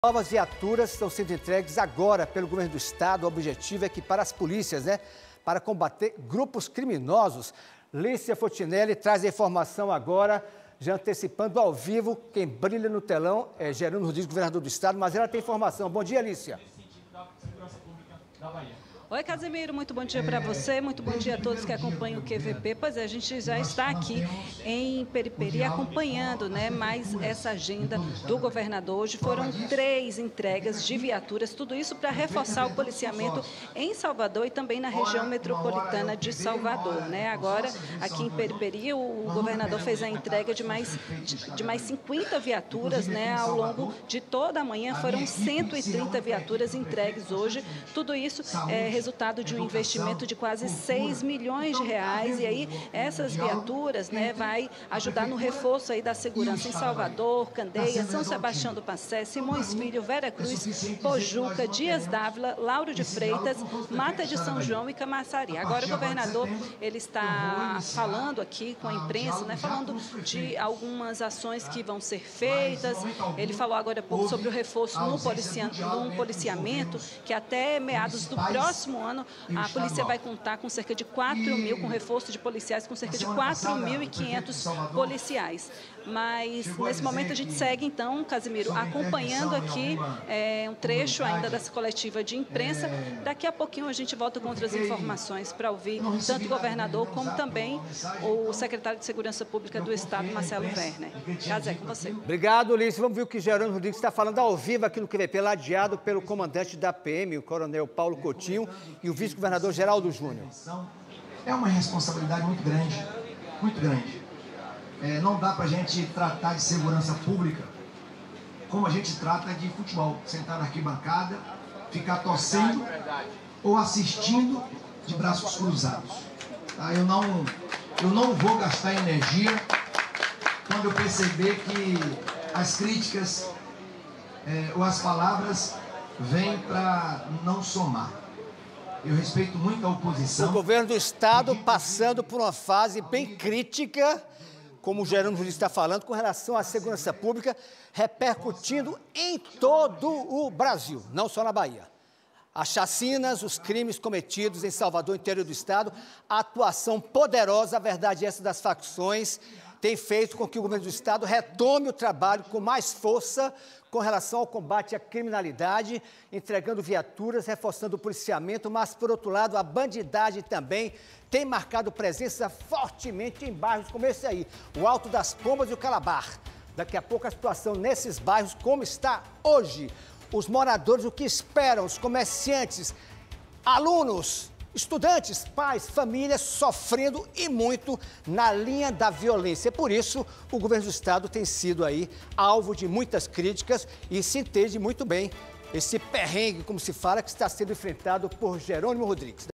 Novas viaturas estão sendo entregues agora pelo governo do estado. O objetivo é equipar as polícias, para combater grupos criminosos. Lícia Fontinelli traz a informação agora, já antecipando ao vivo. Quem brilha no telão é Jerônimo Rodrigues, governador do estado, mas ela tem informação. Bom dia, Lícia. Oi, Casimiro, muito bom dia para você, muito bom dia a todos que acompanham o QVP. Pois é, a gente já está aqui em Periperi acompanhando mais essa agenda do governador. Hoje foram 3 entregas de viaturas, tudo isso para reforçar o policiamento em Salvador e também na região metropolitana de Salvador. Agora, aqui em Periperi, o governador fez a entrega de mais 50 viaturas ao longo de toda a manhã. Foram 130 viaturas entregues hoje, tudo isso é resultado de um investimento de quase 6 milhões de reais. E aí essas viaturas vai ajudar no reforço aí da segurança em Salvador, Candeia, São Sebastião do Passé, Simões Filho, Vera Cruz, Pojuca, Dias Dávila, Lauro de Freitas, Mata de São João e Camaçari. Agora o governador ele está falando aqui com a imprensa, falando de algumas ações que vão ser feitas. Ele falou agora há pouco sobre o reforço no policiamento, que até meados do próximo ano, a polícia vai contar com cerca de 4.000, com reforço de policiais, com cerca de 4.500 policiais. Mas, nesse momento, a gente segue, então, Casimiro, acompanhando aqui um trecho ainda dessa coletiva de imprensa. Daqui a pouquinho a gente volta com outras informações para ouvir tanto o governador como também o secretário de Segurança Pública do Estado, Marcelo Werner. Casé, com você. Obrigado, Lícia. Vamos ver o que Jerônimo Rodrigues está falando ao vivo aqui no QVP, ladeado pelo comandante da PM, o coronel Paulo Coutinho, e o vice-governador Geraldo Júnior. É uma responsabilidade muito grande, muito grande. Não dá para a gente tratar de segurança pública como a gente trata de futebol. Sentar na arquibancada, ficar torcendo ou assistindo de braços cruzados. Tá? Eu não vou gastar energia quando eu perceber que as críticas ou as palavras vêm para não somar. Eu respeito muito a oposição. O governo do estado passando por uma fase bem crítica, como o Jerônimo Rodrigues está falando, com relação à segurança pública, repercutindo em todo o Brasil, não só na Bahia. As chacinas, os crimes cometidos em Salvador, interior do estado, a atuação poderosa, a verdade essa das facções, tem feito com que o governo do estado retome o trabalho com mais força com relação ao combate à criminalidade, entregando viaturas, reforçando o policiamento, mas, por outro lado, a bandidagem também tem marcado presença fortemente em bairros como esse aí, o Alto das Pombas e o Calabar. Daqui a pouco a situação nesses bairros, como está hoje. Os moradores, o que esperam, os comerciantes, alunos, estudantes, pais, famílias sofrendo e muito na linha da violência. Por isso, o governo do estado tem sido aí alvo de muitas críticas e se entende muito bem esse perrengue, como se fala, que está sendo enfrentado por Jerônimo Rodrigues.